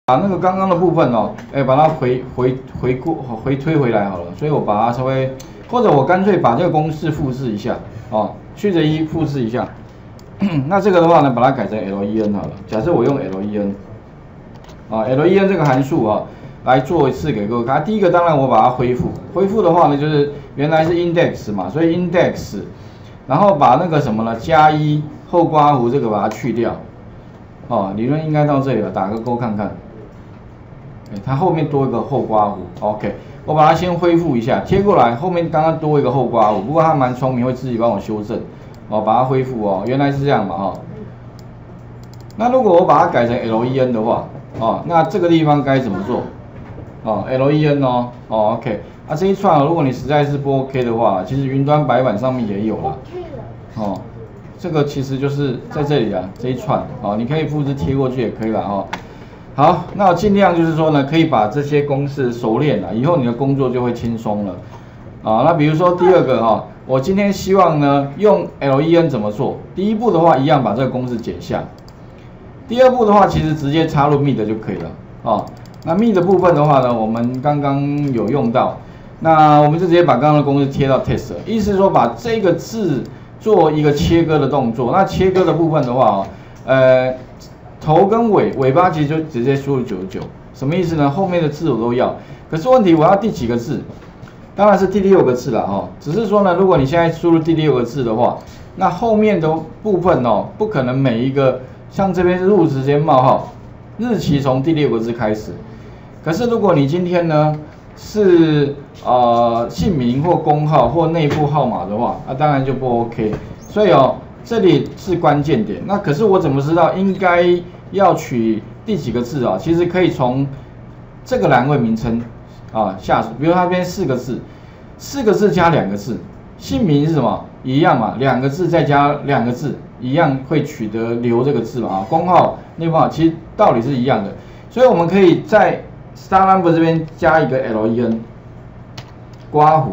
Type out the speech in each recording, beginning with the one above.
把那个刚刚的部分哦，把它回推回来好了。所以我把它稍微，或者我干脆把这个公式复制一下哦，Shift+1复制一下。那这个的话呢，把它改成 len 好了。假设我用 len 啊 ，len 这个函数啊，来做一次给各位看。第一个当然我把它恢复的话呢，就是原来是 index 嘛，所以 index， 然后把那个什么呢，加1后刮弧这个把它去掉。哦，理论应该到这里了，打个勾看看。它后面多一个后刮弧 ，OK， 我把它先恢复一下，贴过来，后面刚刚多一个后刮弧，不过它蛮聪明，会自己帮我修正，哦，把它恢复哦，原来是这样嘛，哦。那如果我把它改成 len 的话，哦，那这个地方该怎么做？哦 ，len 哦，哦 ，OK， 啊这一串如果你实在是不 OK 的话，其实云端白板上面也有了，哦，这个其实就是在这里啊，这一串，哦，你可以复制贴过去也可以了，哦。好，那我尽量就是说呢，可以把这些公式熟练了，以后你的工作就会轻松了。啊，那比如说第二个哈，我今天希望呢用 len 怎么做？第一步的话，一样把这个公式剪下。第二步的话，其实直接插入 mid 就可以了。哦，那 mid 的部分的话呢，我们刚刚有用到，那我们就直接把刚刚的公式贴到 test， 意思是说把这个字做一个切割的动作。那切割的部分的话，头跟尾巴其实就直接输入99，什么意思呢？后面的字我都要，可是问题我要第几个字？当然是第6个字了哈。只是说呢，如果你现在输入第6个字的话，那后面的部分哦，不可能每一个像这边入职间冒号，日期从第6个字开始。可是如果你今天呢是姓名或工号或内部号码的话，那当然就不 OK。所以哦。这里是关键点，那可是我怎么知道应该要取第几个字啊？其实可以从这个栏位名称啊下手，比如它这边4个字，4个字加2个字，姓名是什么？一样嘛，2个字再加2个字，一样会取得留这个字嘛啊。工号、内部号其实道理是一样的，所以我们可以在 star number 这边加一个 len 刮弧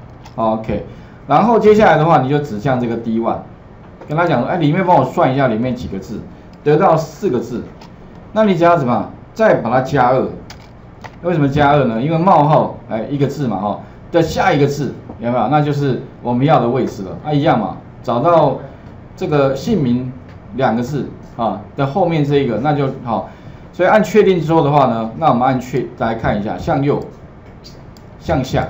，OK， 然后接下来的话你就指向这个 D1。跟他讲说，里面帮我算一下里面几个字，得到4个字，那你只要怎么再把它加2？为什么加2呢？因为冒号1个字嘛哈的下一个字有没有？那就是我们要的位置了。一样嘛，找到这个姓名2个字啊的后面这一个，那就好。所以按确定之后的话呢，那我们按来看一下，向右、向下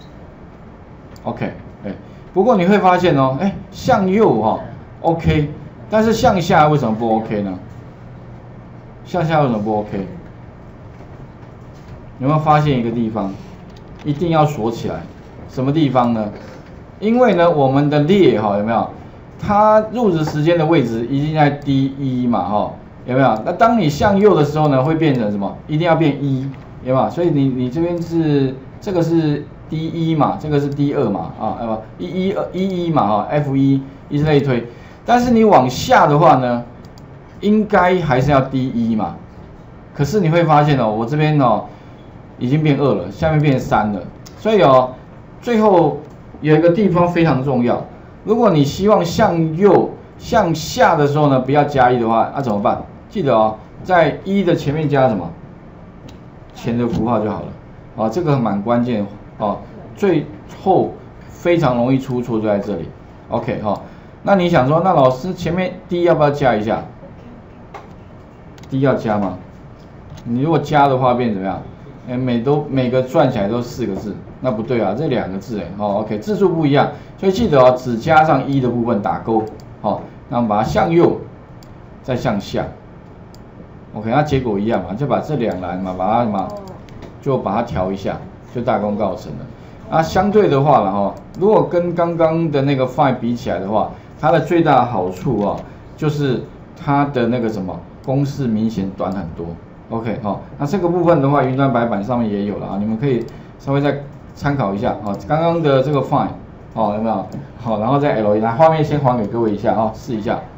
，OK， 不过你会发现哦，向右哈。OK， 但是向下为什么不 OK 呢？向下为什么不 OK？ 有没有发现一个地方一定要锁起来？什么地方呢？因为呢，我们的列哈有没有？它入职时间的位置一定在D1嘛哈，有没有？那当你向右的时候呢，会变成什么？一定要变1，有没有？所以你这边是这个是 D1嘛，这个是 D2嘛啊，11嘛哈 ，F1以此类推。但是你往下的话呢，应该还是要D1嘛。可是你会发现哦，我这边哦已经变2了，下面变3了。所以哦，最后有一个地方非常重要。如果你希望向右向下的时候呢，不要加1的话，那怎么办？记得哦，在1的前面加什么？前的符号就好了。哦，这个蛮关键哦。最后非常容易出错就在这里。OK 哈。那你想说，那老师前面 D 要不要加一下 ？D 要加吗？你如果加的话，变怎么样？每个算起来都4个字，那不对啊，这2个字OK， 字数不一样，所以记得哦，只加上1的部分打勾，那我们把它向右，再向下 ，OK， 那结果一样嘛，就把这2栏嘛，就把它调一下，就大功告成了。那相对的话了如果跟刚刚的那个 file 比起来的话，它的最大的好处就是它的那个什么公式明显短很多。OK 那这个部分的话，云端白板上面也有了你们可以稍微再参考一下刚刚的这个 file 有没有然后再 len， 画面先还给各位一下试一下。